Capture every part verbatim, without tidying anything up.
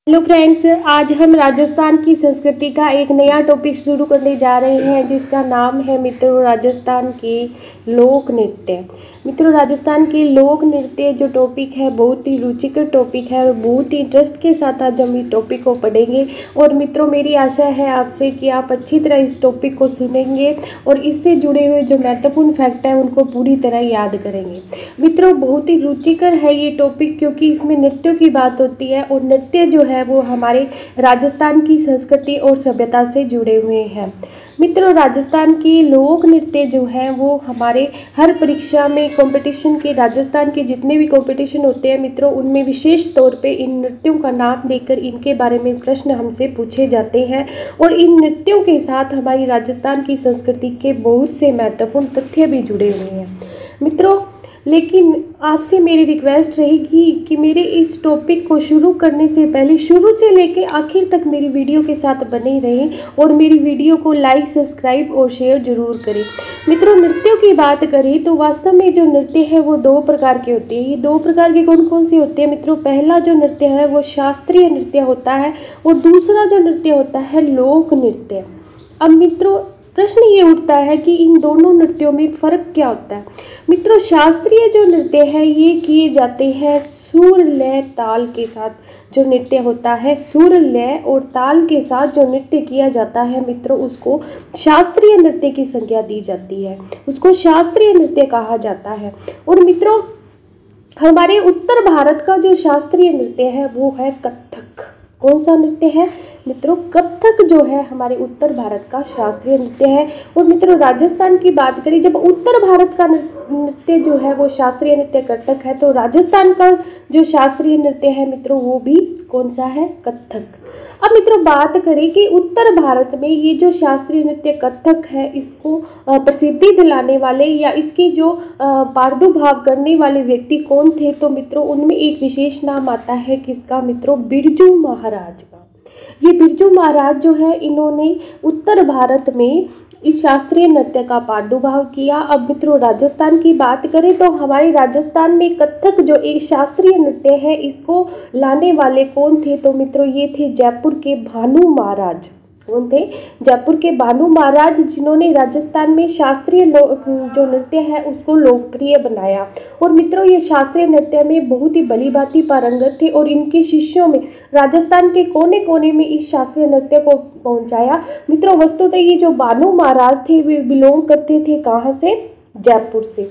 Hello friends, आज हम राजस्थान की संस्कृति का एक नया टॉपिक शुरू करने जा रहे हैं जिसका नाम है मित्रों राजस्थान के लोक नृत्य। मित्रों, राजस्थान के लोक नृत्य जो टॉपिक है बहुत ही रुचिकर टॉपिक है और बहुत ही इंटरेस्ट के साथ आज हम इस टॉपिक को पढ़ेंगे। और मित्रों, मेरी आशा है आपसे कि आप अच्छी तरह इस टॉपिक को सुनेंगे और इससे जुड़े हुए जो महत्वपूर्ण फैक्ट हैं उनको पूरी तरह याद करेंगे। मित्रों, बहुत ही रुचिकर है ये टॉपिक क्योंकि इसमें नृत्यों की बात होती है और नृत्य जो है वो हमारे राजस्थान की संस्कृति और सभ्यता से जुड़े हुए हैं। मित्रों, राजस्थान की लोक नृत्य जो है वो हमारे हर परीक्षा में कंपटीशन के राजस्थान के जितने भी कंपटीशन होते हैं मित्रों, उनमें विशेष तौर पे इन नृत्यों का नाम देकर इनके बारे में प्रश्न हमसे पूछे जाते हैं और इन नृत्यों के साथ हमारी राजस्थान की संस्कृति के बहुत से महत्वपूर्ण तथ्य भी जुड़े हुए हैं। मित्रों, लेकिन आपसे मेरी रिक्वेस्ट रहेगी कि मेरे इस टॉपिक को शुरू करने से पहले शुरू से लेकर आखिर तक मेरी वीडियो के साथ बने रहें और मेरी वीडियो को लाइक, सब्सक्राइब और शेयर जरूर करें। मित्रों, नृत्यों की बात करें तो वास्तव में जो नृत्य है वो दो प्रकार के होते हैं। ये दो प्रकार के कौन कौन से होते हैं मित्रों? पहला जो नृत्य है वो शास्त्रीय नृत्य होता है और दूसरा जो नृत्य होता है लोक नृत्य। अब मित्रों, प्रश्न ये उठता है कि इन दोनों नृत्यों में फ़र्क क्या होता है? मित्रों, शास्त्रीय जो नृत्य है ये किए जाते हैं सुर, लय, ताल के साथ। जो नृत्य होता है सुर, लय और ताल के साथ जो नृत्य किया जाता है मित्रों, उसको शास्त्रीय नृत्य की संज्ञा दी जाती है, उसको शास्त्रीय नृत्य कहा जाता है। और मित्रों, हमारे उत्तर भारत का जो शास्त्रीय नृत्य है वो है कथक। कौन सा नृत्य है मित्रों? कथक जो है हमारे उत्तर भारत का शास्त्रीय नृत्य है। और मित्रों, राजस्थान की बात करें, जब उत्तर भारत का नृत्य जो है वो शास्त्रीय नृत्य कथक है तो राजस्थान का जो शास्त्रीय नृत्य है मित्रों वो भी कौन सा है? कथक। अब मित्रों, बात करें कि उत्तर भारत में ये जो शास्त्रीय नृत्य कथक है इसको प्रसिद्धि दिलाने वाले या इसकी जो प्रादुर्भाव करने वाले व्यक्ति कौन थे? तो मित्रों, उनमें एक विशेष नाम आता है किसका मित्रों? बिरजू महाराज का। ये बिरजू महाराज जो है इन्होंने उत्तर भारत में इस शास्त्रीय नृत्य का प्रादुर्भाव किया। अब मित्रों, राजस्थान की बात करें तो हमारे राजस्थान में कथक जो एक शास्त्रीय नृत्य है इसको लाने वाले कौन थे? तो मित्रों, ये थे जयपुर के भानु महाराज। कौन थे? जयपुर के भानु महाराज, जिन्होंने राजस्थान में शास्त्रीय जो नृत्य है उसको लोकप्रिय बनाया। और मित्रों, ये शास्त्रीय नृत्य में बहुत ही भली भांति पारंगत थे और इनके शिष्यों में राजस्थान के कोने कोने में इस शास्त्रीय नृत्य को पहुंचाया। मित्रों, वस्तुतः ये जो भानु महाराज थे वे बिलोंग करते थे कहाँ से? जयपुर से।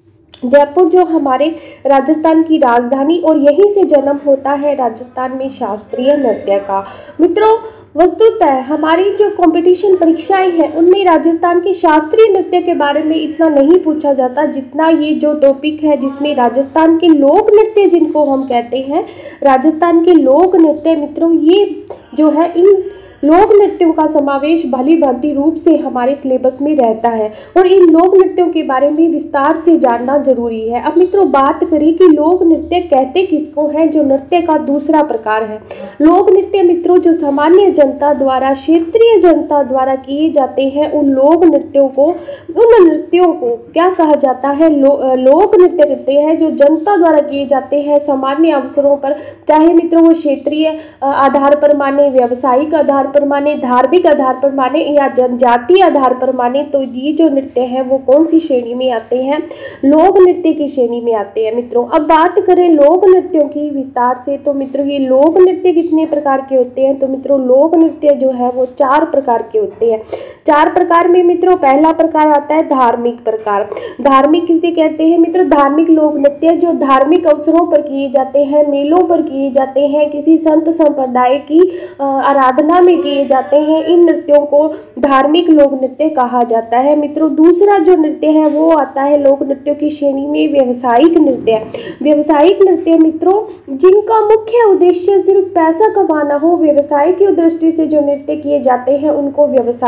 जयपुर जो हमारे राजस्थान की राजधानी, और यहीं से जन्म होता है राजस्थान में शास्त्रीय नृत्य का। मित्रों, वस्तुतः हमारी जो कंपटीशन परीक्षाएं हैं उनमें राजस्थान के शास्त्रीय नृत्य के बारे में इतना नहीं पूछा जाता जितना ये जो टॉपिक है जिसमें राजस्थान के लोक नृत्य जिनको हम कहते हैं, राजस्थान के लोक नृत्य मित्रों, ये जो है इन लोक नृत्यों का समावेश भली भांति रूप से हमारे सिलेबस में रहता है और इन लोक नृत्यों के बारे में विस्तार से जानना जरूरी है। अब मित्रों, बात करें कि लोक नृत्य कहते किसको हैं, जो नृत्य का दूसरा प्रकार है। लोक नृत्य मित्रों जो सामान्य जनता द्वारा, क्षेत्रीय जनता द्वारा किए जाते हैं, उन लोक नृत्यों को उन नृत्यों को क्या कहा जाता है? लो, लोक नृत्य कहते हैं जो जनता द्वारा किए जाते हैं सामान्य अवसरों पर, चाहे मित्रों वो क्षेत्रीय आधार पर माने, व्यावसायिक आधार पर माने, धार्मिक आधार पर माने या जनजातीय आधार पर माने। तो ये जो नृत्य है वो कौन सी श्रेणी में आते हैं? लोक नृत्य की श्रेणी में आते हैं। मित्रों, अब बात करें लोक नृत्यों की विस्तार से तो मित्रों ये लोक नृत्य कितने प्रकार के होते हैं? तो मित्रों, लोक नृत्य जो है वो चार प्रकार के होते हैं। चार प्रकार में मित्रों पहला प्रकार आता है धार्मिक प्रकार। धार्मिक किसे कहते हैं मित्रों? धार्मिक लोक नृत्य जो धार्मिक अवसरों पर किए जाते हैं, मेलों पर किए जाते हैं, किसी संत संप्रदाय की आराधना में किए जाते हैं, इन नृत्यों को धार्मिक लोक नृत्य कहा जाता है। मित्रों, दूसरा जो नृत्य है वो आता है लोक नृत्यों की श्रेणी में व्यावसायिक नृत्य। व्यावसायिक नृत्य मित्रों जिनका मुख्य उद्देश्य सिर्फ पैसा कमाना हो, व्यवसाय की दृष्टि से जो नृत्य किए जाते हैं उनको व्यावसायिक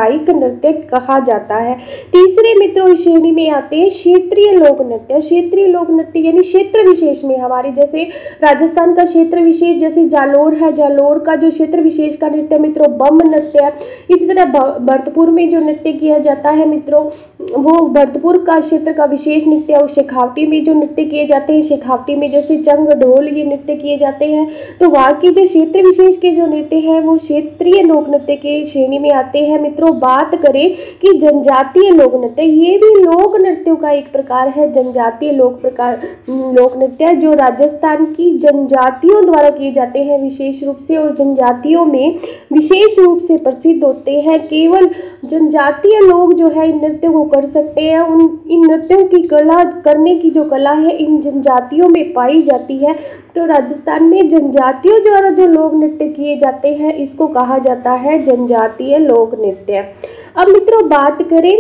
नृत्य कहा जाता है। तीसरे मित्रों इस श्रेणी में आते हैं क्षेत्रीय लोक नृत्य। क्षेत्रीय लोक नृत्य यानी क्षेत्र विशेष में, हमारे जैसे राजस्थान का क्षेत्र विशेष जैसे जालोर है, जालोर का जो क्षेत्र विशेष का नृत्य मित्रों बम नृत्य है। इसी तरह भरतपुर में जो नृत्य किया जाता है मित्रों वो भरतपुर का क्षेत्र का विशेष नृत्य है। शेखावटी में जो नृत्य किए जाते हैं, शेखावटी में जैसे चंग ढोल ये नृत्य किए जाते हैं। तो वहाँ के जो क्षेत्र विशेष के जो नृत्य हैं वो क्षेत्रीय लोक नृत्य के श्रेणी में आते हैं। मित्रों बात करें कि जनजातीय लोक नृत्य, ये भी लोक नृत्यों का एक प्रकार है। जनजातीय लोक प्रकार लोक नृत्य जो राजस्थान की जनजातियों द्वारा किए जाते हैं विशेष रूप से, और जनजातियों में विशेष रूप से प्रसिद्ध होते हैं। केवल जनजातीय लोग जो है इन नृत्यों को कर सकते हैं। उन इन नृत्यों की कला करने की जो कला है इन जनजातियों में पाई जाती है। तो राजस्थान में जनजातियों द्वारा जो लोक नृत्य किए जाते हैं इसको कहा जाता है जनजातीय लोक नृत्य। अब मित्रों बात करें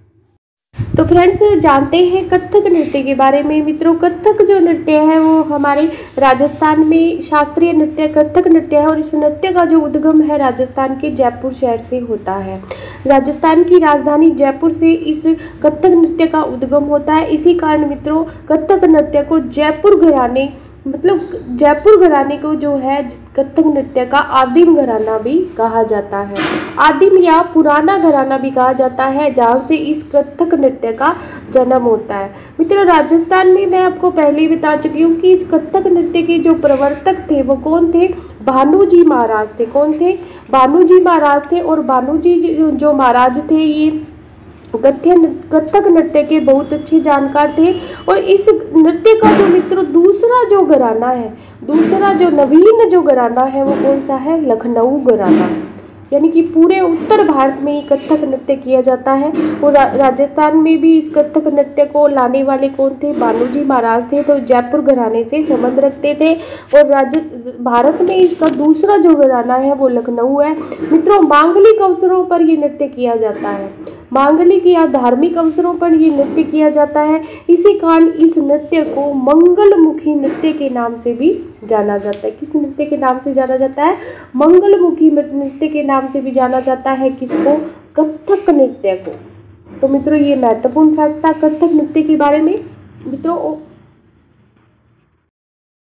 तो फ्रेंड्स जानते हैं कथक नृत्य के बारे में। मित्रों कथक जो नृत्य है वो हमारे राजस्थान में शास्त्रीय नृत्य कथक नृत्य है, और इस नृत्य का जो उद्गम है राजस्थान के जयपुर शहर से होता है। राजस्थान की राजधानी जयपुर से इस कथक नृत्य का उद्गम होता है। इसी कारण मित्रों कथक नृत्य को जयपुर घराने मतलब जयपुर घराने को जो है कथक नृत्य का आदिम घराना भी कहा जाता है। आदिम या पुराना घराना भी कहा जाता है जहाँ से इस कथक नृत्य का जन्म होता है। मित्रों राजस्थान में मैं आपको पहले ही बता चुकी हूँ कि इस कथक नृत्य के जो प्रवर्तक थे वो कौन थे, भानुजी महाराज थे। कौन थे, भानुजी महाराज थे। और भानुजी जो महाराज थे ये कथ्य कथक नृत्य के बहुत अच्छे जानकार थे। और इस नृत्य का जो मित्रों दूसरा जो घराना है, दूसरा जो नवीन जो घराना है वो कौन सा है, लखनऊ घराना। यानी कि पूरे उत्तर भारत में ही कथक नृत्य किया जाता है। और रा, राजस्थान में भी इस कथक नृत्य को लाने वाले कौन थे, भानुजी महाराज थे। तो जयपुर घराने से संबंध रखते थे। और राज्य भारत में इसका दूसरा जो घराना है वो लखनऊ है। मित्रों मांगलिक अवसरों पर ये नृत्य किया जाता है, मांगलिक या धार्मिक अवसरों पर ये नृत्य किया जाता है। इसी कारण इस नृत्य को मंगलमुखी नृत्य के नाम से भी जाना जाता है। किस नृत्य के नाम से जाना जाता है, मंगलमुखी नृत्य के नाम से भी जाना जाता है। किसको, कथक नृत्य को। तो मित्रों ये महत्वपूर्ण फैक्ट था कथक नृत्य के बारे में। मित्रों